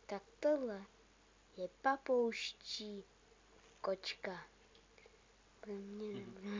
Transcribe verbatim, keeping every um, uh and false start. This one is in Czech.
Tak tohle je papouští kočka. Pro mě Mhm. nebo